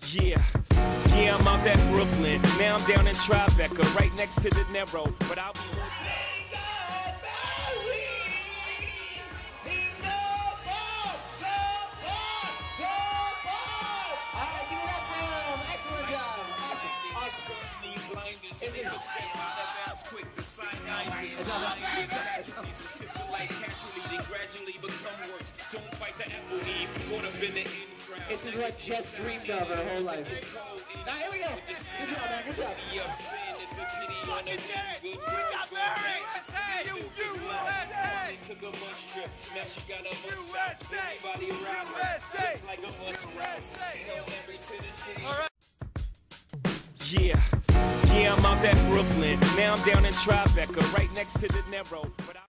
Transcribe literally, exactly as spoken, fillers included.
Yeah, yeah, I'm out at Brooklyn. Now I'm down in Tribeca, right next to the Narrow. But I'll be. This is what Jess dreamed of her whole life. Now here we go. Good job, man. Good job. Fucking day. We got married. U U S A. Took a bus trip. Now she got a bus stop. Everybody around her. Just like a bus route. Hail Mary to the city. Yeah, yeah, I'm out at Brooklyn. Now I'm down in Tribeca, right next to the Narrow. But I